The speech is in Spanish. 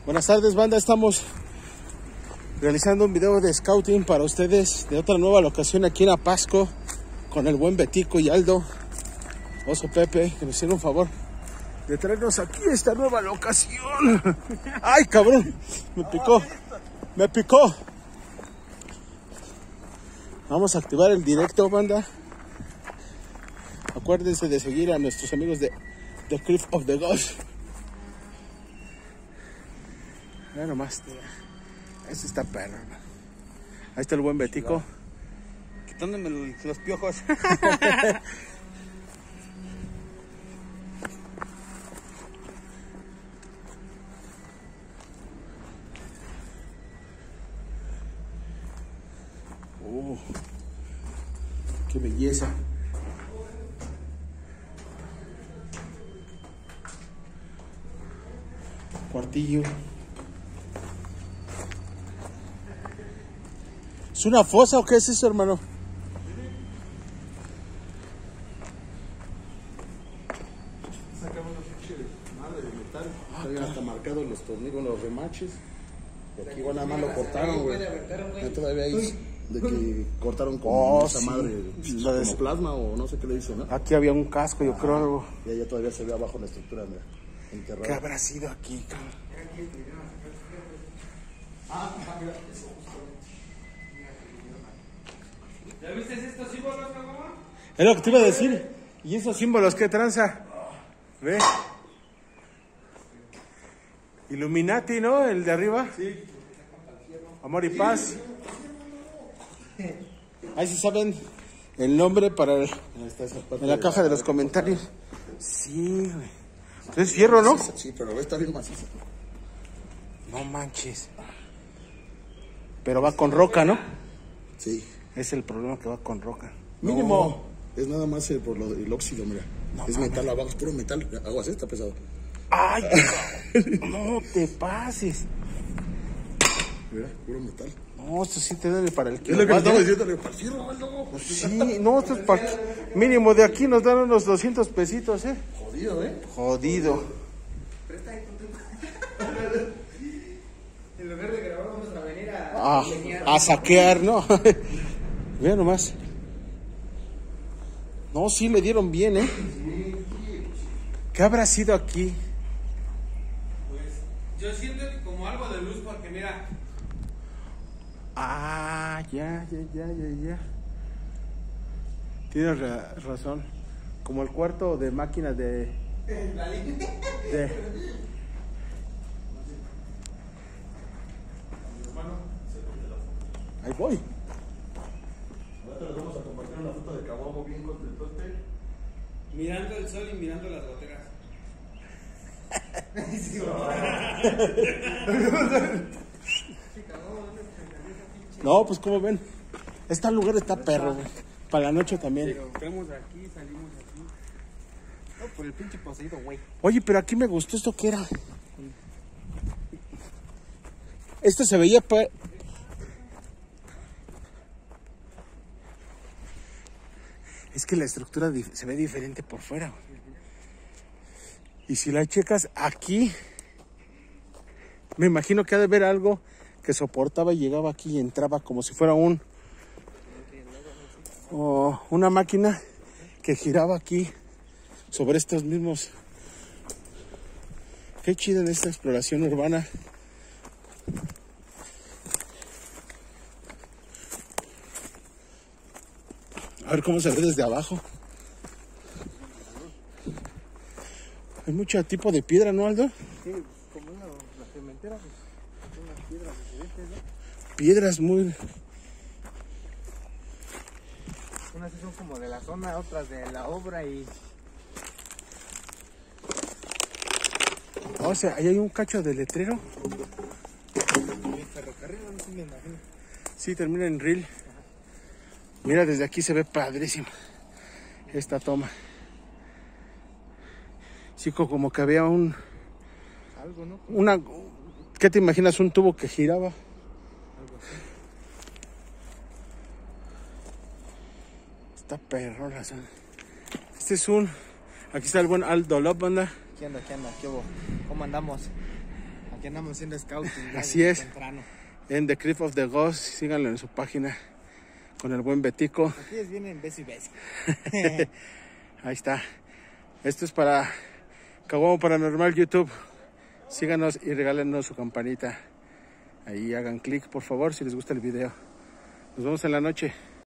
Buenas tardes, banda. Estamos realizando un video de scouting para ustedes de otra nueva locación aquí en Apasco con el buen Betico y Aldo, Oso Pepe, que nos hicieron un favor de traernos aquí a esta nueva locación. ¡Ay, cabrón! Me picó. Vamos a activar el directo, banda. Acuérdense de seguir a nuestros amigos de The Crypt of the Ghost. Mira nomás, tía. Este está perro, ¿no? Ahí está el buen Betico. Quitándome los piojos. ¡Qué belleza! Cuartillo. ¿Es una fosa o qué es eso, hermano? Sacamos una pinche madre de metal. Habían hasta marcados los tornillos, los remaches. Porque igual nada más lo cortaron, güey. Todavía hay de que cortaron con esa madre, como plasma o no sé qué le dicen, ¿no? Aquí había un casco, yo creo, algo. Y allá todavía se ve abajo la estructura, mira, enterrada. ¿Qué habrá sido aquí, cabrón? ¿Ya viste estos símbolos, cabrón? Es lo que te iba a decir. ¿Y esos símbolos qué tranza? ¿Ve? Illuminati, ¿no? El de arriba. Sí. Amor y paz. Ahí sí saben el nombre para en la caja de los comentarios. Sí, güey. Es fierro, ¿no? Sí, pero está bien macizo. No manches. Pero va con roca, ¿no? Sí. Es el problema, que va con roca. Mínimo. No, es nada más por lo del óxido, mira. No, es metal abajo, es puro metal. Aguas, está pesado. ¡Ay! No te pases. Mira, puro metal. No, esto sí te debe para el Es kilo. lo que estaba diciéndole, para el fierro, no. Pues sí, no, esto es para... Mínimo de aquí nos dan unos 200 pesitos, ¿eh? Jodido, ¿eh? Jodido. En lugar de grabar, vamos a venir a Saquear, ¿no? Vean nomás. No, sí le dieron bien, ¿eh? ¿Qué habrá sido aquí? Pues yo siento que como algo de luz, porque mira. Ya. Tienes razón. Como el cuarto de máquinas de... Ahí voy. Ahora les vamos a compartir una foto de Cabobo bien contentote. Mirando el sol y mirando las goteras. No, pues como ven, este lugar está perro, güey. Para la noche también. Pero vemos aquí, salimos aquí. No, por el pinche poseído, güey. Oye, pero aquí me gustó esto, ¿qué era? Esto se veía... Es que la estructura se ve diferente por fuera, güey. Y si la checas aquí, me imagino que ha de haber algo que soportaba y llegaba aquí y entraba como si fuera una máquina que giraba aquí sobre estos mismos. Qué chido en esta exploración urbana. A ver cómo se ve desde abajo. Hay mucho tipo de piedra, ¿no, Aldo? Sí, como la cementera, pues, son unas piedras diferentes, ¿no? Piedras muy... Unas son como de la zona, otras de la obra y... O sea, ahí hay un cacho de letrero. El ferrocarril, no sé, me imagino. Sí, termina en Ril. Mira, desde aquí se ve padrísimo esta toma. Sí, como que había algo, ¿no? ¿Qué te imaginas? Un tubo que giraba. Algo así. Está perro la zona. Este es aquí está el buen Aldo Lop, banda. ¿Qué onda? ¿Qué hubo? ¿Cómo andamos? Aquí andamos haciendo scouting. Así es. Temprano. En The Crypt of the Ghost, síganlo en su página con el buen Betico. Aquí es vienen beso y beso. Ahí está. Esto es para Caguamo Paranormal YouTube. Síganos y regálenos su campanita. Ahí hagan clic, por favor, si les gusta el video. Nos vemos en la noche.